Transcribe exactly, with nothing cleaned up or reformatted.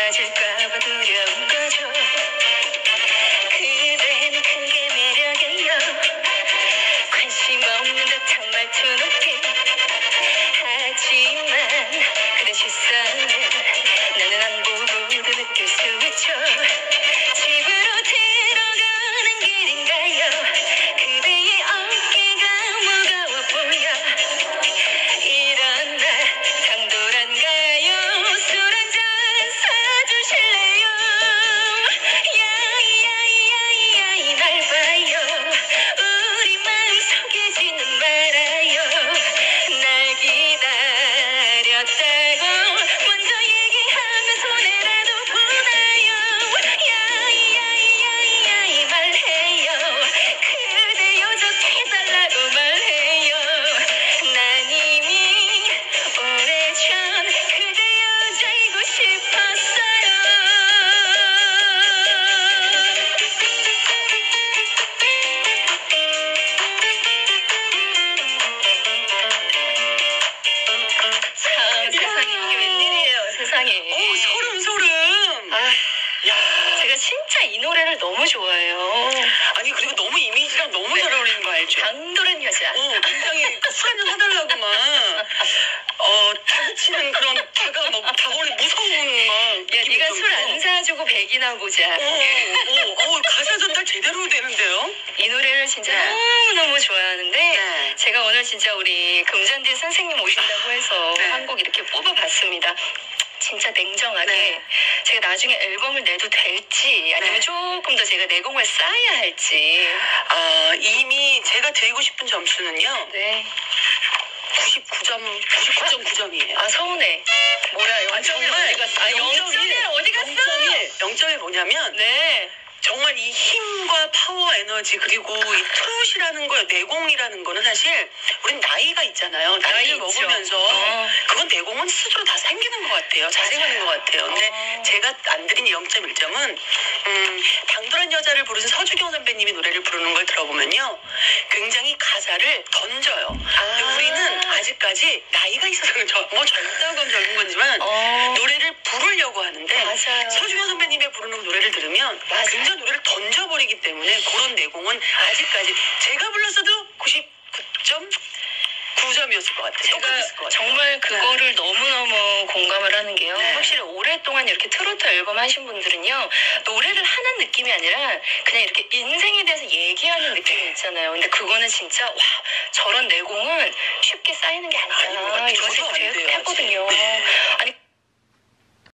빠질까봐 두려운 거죠. 그댄 큰 게 매력이에요. 관심 없는 듯한 말투 느낌. 하지만 그대 시선은 나는 안 보고도 느낄 수 있죠. 집으로 들어가는 길인가요? 그대의 어깨가 무거워 보여. 이런 날 당돌한가요? 술 한잔 사주실래요? 야야야야이 날 봐요. 우리 마음 속에지는 말아요. 날 기다렸다고 먼저 얘기하면 손해라도 보나요? 야야야야이 말해요. 그대여 저 해달라고 말해요. 난 이미 오래전 그대 여자이고 싶었어요. 참 세상에 이게 웬일이에요 세상에. 오, 소름 소름. 아, 야, 제가 진짜 이 노래를 너무 좋아해요. 아니 그리고 너무 이미지랑 너무 잘 어울리는 거 알죠? 당돌한 여자. 어, 굉장히 술 한잔 사달라고 막 어, 다그치는 그런 다가 막 다가오는 무서운 막. 야, 네가 술 안 사주고 백이나 보자. 어, 어, 어, 가사 전달 제대로 되는데요? 이 노래를 진짜 네. 너무너무 좋아하는데 네. 제가 오늘 진짜 우리 금잔디 선생님 오신다고 해서 네. 한 곡 이렇게 뽑아봤습니다. 진짜 냉정하게 네. 제가 나중에 앨범을 내도 될지 아니면 네. 조금 더 제가 내공을 쌓아야 할지. 아, 이미 제가 드리고 싶은 점수는요. 네. 구십구 점, 구십구 점 구 점이에요. 아 서운해. 뭐야 영점이 어디 갔어? 아 영점이 어디 갔어? 영 점이 뭐냐면 네. 정말 이 힘과 파워 에너지 그리고 이 투시라는 거 내공이라는 거는 사실 우린 나이가 있잖아요. 나이 나이를 있죠. 먹으면서 어. 그건 내공은 스스로 다 생기는 것 같아요. 자생하는 것 같아요. 근데 어. 제가 안 드린 영 점 일 점은 음, 당돌한 여자를 부르신 서주경 선배님이 노래를 부르는 걸 들어보면요. 굉장히 가사를 던져요. 근데 아. 우리는 아직까지 나이가 있어서 저, 뭐 젊다고 하면 젊은 거지만 어. 노래를 부르려고 하는데 맞아요. 서주경 선배님의 부르는 노래를 들으면 맞아요. 굉장히 노래를 던져버리기 때문에 그런 내공은 아직까지 제가 불렀어도 구십구 점 구 점이었을 것 같아요. 제가 똑같았을 것 같아요. 정말 그거를 너무너무 공감을 하는 게요. 네. 확실히 오랫동안 이렇게 트로트 앨범 하신 분들은요. 노래를 하는 느낌이 아니라 그냥 이렇게 인생에 대해서 얘기하는 느낌이 있잖아요. 근데 그거는 진짜 와 저런 내공은 쉽게 쌓이는 게 아니다. 아니, 이런 저도 생각을 안 돼요, 했거든요. 아직. 네.